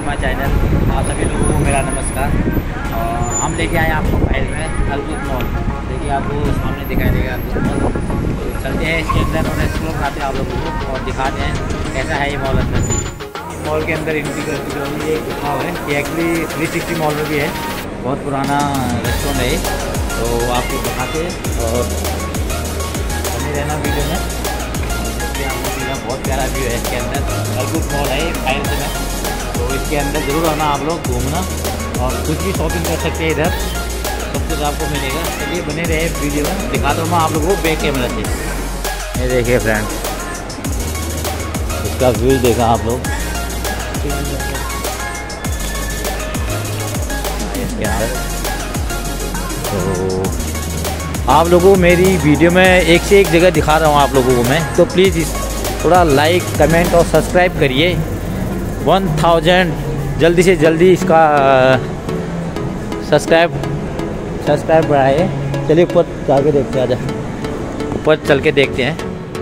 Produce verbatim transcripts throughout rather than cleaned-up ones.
My channel. आप सभी लोगों को मेरा नमस्कार। और हम लेके आए आपको फाइल में अलकुत मॉल। देखिए आपको सामने दिखाई देगा अलकुत मॉल। तो चलते हैं इसके अंदर और एक्सप्लोर कराते हैं आप लोगों को और दिखाते हैं कैसा है ये मॉल अंदर से। मॉल के अंदर एंट्री करते जो ये दिखाव है ये एक्चुअली थ्री सिक्सटी मॉल में भी है। बहुत पुराना रेस्टोरेंट है तो आपको दिखाते हैं और बने रहना वीडियो में। बहुत प्यारा व्यू है इसके अंदर। अलकुत मॉल है फाइल में, तो इसके अंदर ज़रूर आना आप लोग घूमना और कुछ भी शॉपिंग कर सकते हैं। इधर सब कुछ आपको मिलेगा। चलिए बने रहे वीडियो में, दिखा दो मैं आप लोगों को बैक कैमरा से। ये देखिए फ्रेंड, इसका व्यू देखा आप लोग इसके अंदर। तो आप लोगों को मेरी वीडियो में एक से एक जगह दिखा रहा हूँ आप लोगों को मैं, तो प्लीज़ इस थोड़ा लाइक कमेंट और सब्सक्राइब करिए। वन थाउजेंड जल्दी से जल्दी इसका सब्सक्राइब सब्सक्राइब बढ़ाए। चलिए ऊपर जाके देखते हैं, आजा ऊपर चल के देखते हैं।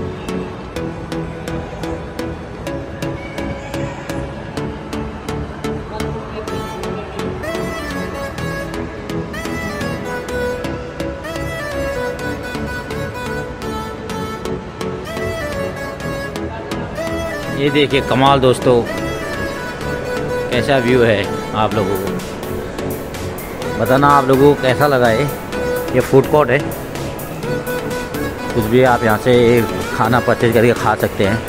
ये देखिए कमाल दोस्तों, कैसा व्यू है। आप लोगों को बताना आप लोगों को कैसा लगा है। ये फूड कोर्ट है, कुछ भी आप यहाँ से खाना परचेज करके खा सकते हैं।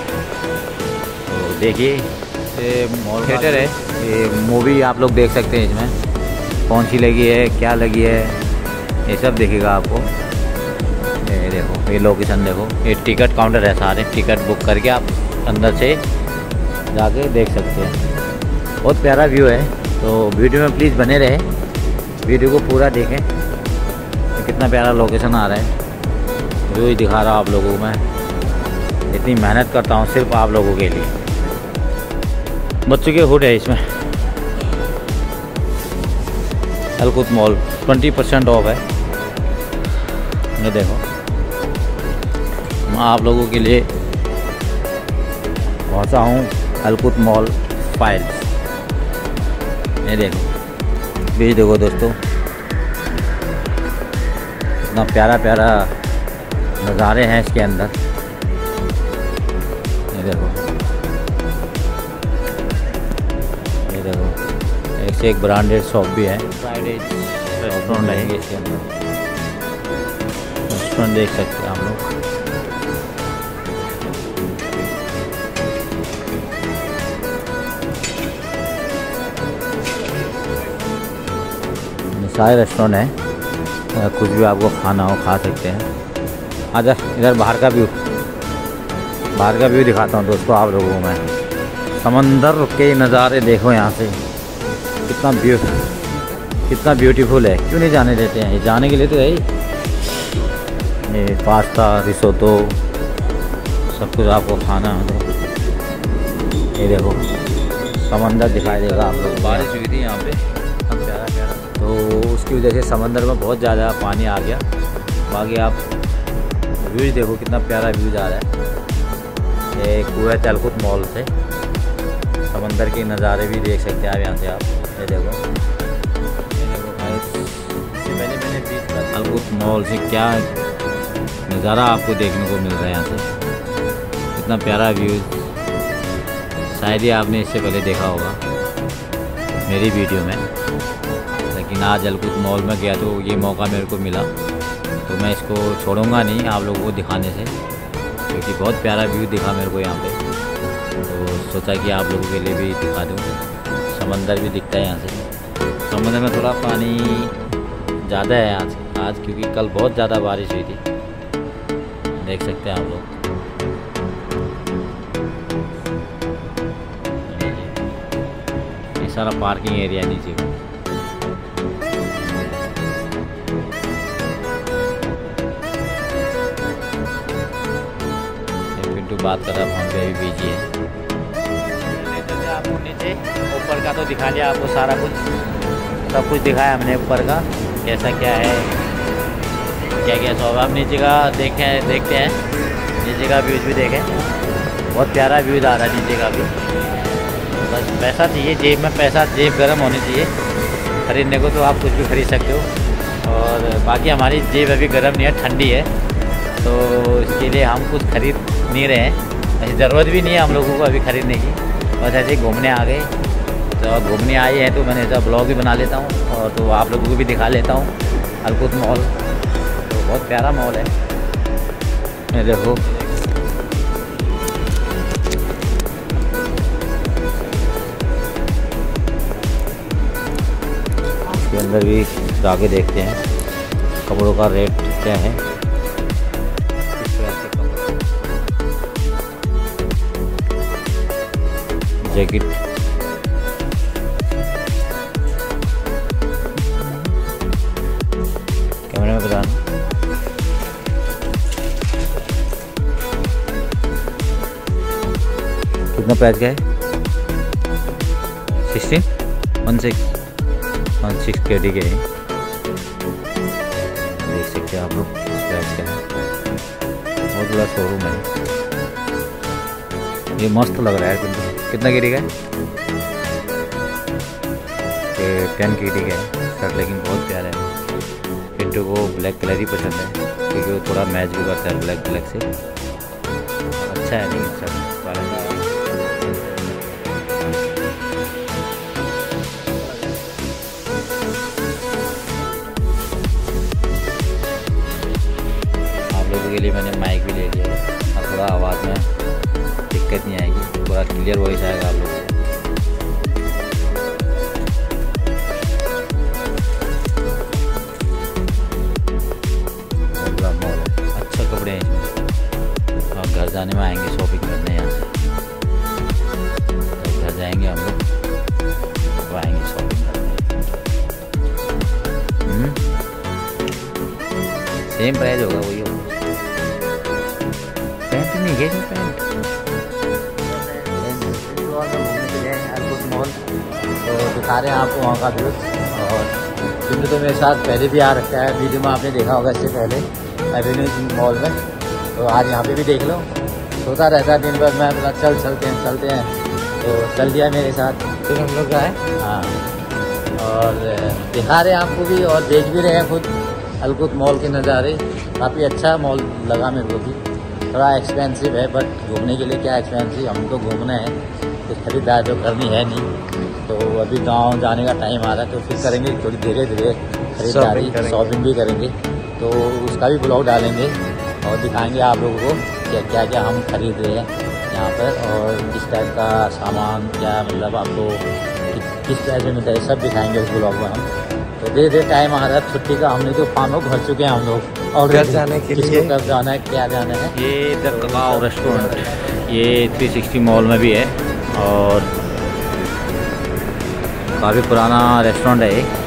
तो देखिए ये मॉल थिएटर है, ये मूवी आप लोग देख सकते हैं। इसमें कौन सी लगी है, क्या लगी है, ये सब देखिएगा आपको। ये देखो ये लोकेशन देखो, ये टिकट काउंटर है सारे। टिकट बुक करके आप अंदर से जाके देख सकते हैं। बहुत प्यारा व्यू है, तो वीडियो में प्लीज़ बने रहे, वीडियो को पूरा देखें। कितना प्यारा लोकेशन आ रहा है, व्यू ही दिखा रहा हूँ आप लोगों को मैं। इतनी मेहनत करता हूँ सिर्फ आप लोगों के लिए। बच्चों के हुड है इसमें। Alkout mall twenty percent off है। ये देखो मैं आप लोगों के लिए पहुँचा हूँ अलकुत मॉल फाइल्स। ये देखो प्लीज़ देखो दोस्तों, इतना प्यारा प्यारा नज़ारे हैं इसके अंदर। ये देखो ये देखो एक से एक ब्रांडेड शॉप भी है। फ्राइडे रेस्टोरेंट रहेंगे इसके अंदर। रेस्टोरेंट देख सकते हैं आप लोग। सारे रेस्टोरेंट है, कुछ भी आपको खाना हो खा सकते हैं। आजा इधर बाहर का व्यू बाहर का व्यू दिखाता हूँ दोस्तों आप लोगों को मैं। समंदर के नज़ारे देखो यहाँ से, कितना ब्यू कितना ब्यूटीफुल है। क्यों नहीं जाने देते हैं, ये जाने के लिए तो है ही। ये पास्ता रिसोटो सब कुछ आपको खाना है। ये देखो समंदर दिखाई देगा आप लोग। बारिश हुई थी यहाँ पे, प्यारा प्यारा, तो उसकी वजह से समंदर में बहुत ज़्यादा पानी आ गया। बाकी आप व्यूज देखो, कितना प्यारा व्यूज आ रहा है। ये कुवैत अलकुत मॉल से समंदर के नज़ारे भी देख सकते हैं आप यहाँ से। आप ये देखो ये देखो इससे पहले मैंने बीच का अलकुत मॉल से क्या नज़ारा आपको देखने को मिल रहा है यहाँ से। कितना प्यारा व्यू, शायद ही आपने इससे पहले देखा होगा मेरी वीडियो में। लेकिन आज अलकुत मॉल में गया तो ये मौका मेरे को मिला, तो मैं इसको छोड़ूंगा नहीं आप लोगों को दिखाने से, क्योंकि बहुत प्यारा व्यू दिखा मेरे को यहाँ पे। तो सोचा कि आप लोगों के लिए भी दिखा दूँ। समंदर भी दिखता है यहाँ से। समंदर में थोड़ा पानी ज़्यादा है आज आज क्योंकि कल बहुत ज़्यादा बारिश हुई थी। देख सकते हैं आप लोग। ये सारा पार्किंग एरिया नीचे का। बात कर रहा फोन पे, भी बिजी है। जैसे आपको नीचे ऊपर का तो दिखा लिया आपको, सारा कुछ सब कुछ दिखाया हमने ऊपर का कैसा क्या है, क्या क्या सब। आप नीचे का देखें देखते हैं, नीचे का व्यूज भी देखें। बहुत प्यारा व्यूज आ रहा है नीचे का भी। बस पैसा चाहिए जेब में, पैसा जेब गर्म होनी चाहिए। ख़रीदने को तो आप कुछ भी खरीद सकते हो, और बाकी हमारी जेब अभी गर्म नहीं है, ठंडी है, तो इसके लिए हम कुछ खरीद नहीं रहे हैं। ऐसी ज़रूरत भी नहीं है हम लोगों को अभी ख़रीदने की, बस ऐसे ही घूमने आ गए। तो घूमने आए हैं तो मैंने ऐसा ब्लॉग भी बना लेता हूँ, और तो आप लोगों को भी दिखा लेता हूँ। अलकुत मॉल तो बहुत प्यारा मॉल है, ये देखो। इसके अंदर भी जाके देखते हैं कपड़ों का रेट क्या है। जैकेट कैमरे में बताना। कितना प्राइस का है? Sixteen one six one six K D के है, देख सकते हैं आप लोग प्राइस क्या है। बहुत बड़ा शोरूम है, ये मस्त लग रहा है। कितना के डी का है? ये टेन के डी का है शर्ट, लेकिन बहुत प्यारा है। पिंटू को ब्लैक कलर ही पसंद है क्योंकि वो थोड़ा मैच भी करता है ब्लैक ब्लैक से। अच्छा है, लेकिन सब आप लोगों के लिए मैंने माइक भी ले लिया है, अब थोड़ा आवाज़ में दिक्कत नहीं आएगी, पूरा क्लियर वॉइस आएगा आप लोगों को। कपड़े हैं इसमें, और घर जाने में आएंगे शॉपिंग करने यहाँ से, तो घर जाएंगे हम लोग तो आएंगे शॉपिंग करने। सेम प्राइस होगा, वही होगा। पैंट नहीं है, पैंट अलकुत मॉल तो दिखा रहे हैं आपको वहाँ का व्यू। और क्योंकि तो मेरे साथ पहले भी आ रखा है, वीडियो में आपने देखा होगा इससे पहले एवेन्यू मॉल में, तो आज यहाँ पे भी देख लो। सोता रहता है दिन भर, मैं बोला चल चलते हैं चलते हैं, तो चल दिया मेरे साथ, फिर हम लोग गए। हाँ, और दिखा रहे हैं आपको भी और देख भी रहे हैं खुद अलकुत मॉल के नज़ारे। काफ़ी अच्छा मॉल लगा मेरे को भी, थोड़ा एक्सपेंसिव है, बट घूमने के लिए क्या एक्सपेंसिव, हम तो घूमना है, कुछ खरीदारी तो करनी है नहीं। तो अभी गाँव जाने का टाइम आ रहा है, तो फिर करेंगे थोड़ी धीरे धीरे खरीदारी, शॉपिंग भी करेंगे, तो उसका भी ब्लॉग डालेंगे और दिखाएंगे आप लोगों को क्या क्या क्या हम खरीद रहे हैं यहाँ पर, और किस टाइप का सामान, क्या मतलब आपको किस टाइप से मिलता है, सब दिखाएंगे उस ब्लॉग में हम। तो धीरे धीरे टाइम आ रहा है छुट्टी का, हमने तो पानों भर चुके हैं हम लोग, और घर जाने के लिए कब जाना है, क्या जाना है। ये द कबाब रेस्टोरेंट ये थ्री सिक्सटी मॉल में भी है, और काफ़ी पुराना रेस्टोरेंट है ये।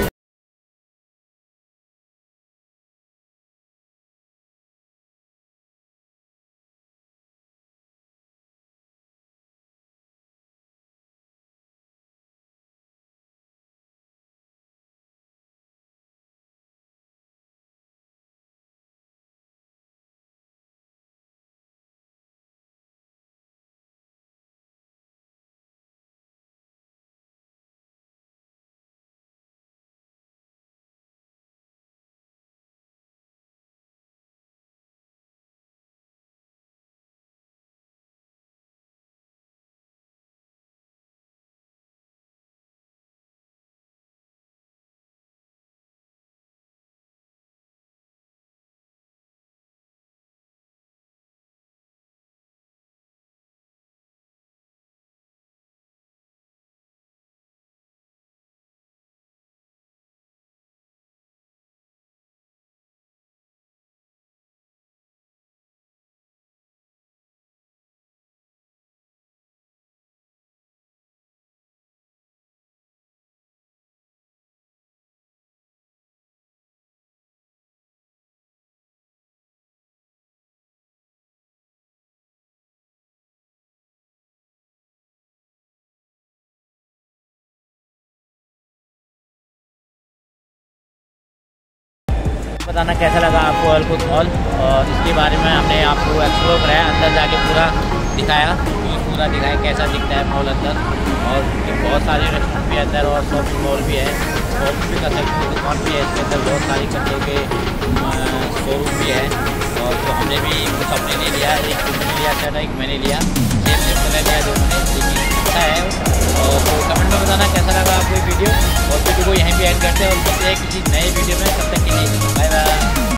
बताना कैसा लगा आपको अलकुत मॉल, और इसके बारे में हमने आपको एक्सप्लोर कराया, अंदर जाके पूरा दिखाया। पूरा दिखाएं कैसा दिखता है मॉल अंदर। और बहुत सारे रेस्टोरेंट भी अंदर और शॉपिंग मॉल भी है, शॉपिंग भी कर सकते हैं, दुकान भी है इसके अंदर, बहुत सारी कपड़ों के शोरूम भी है। और तो हमने भी कुछ अपने ले लिया, एक मैंने लिया शर्ट, एक मैंने लिया, सेम सेम कलर लिया, जो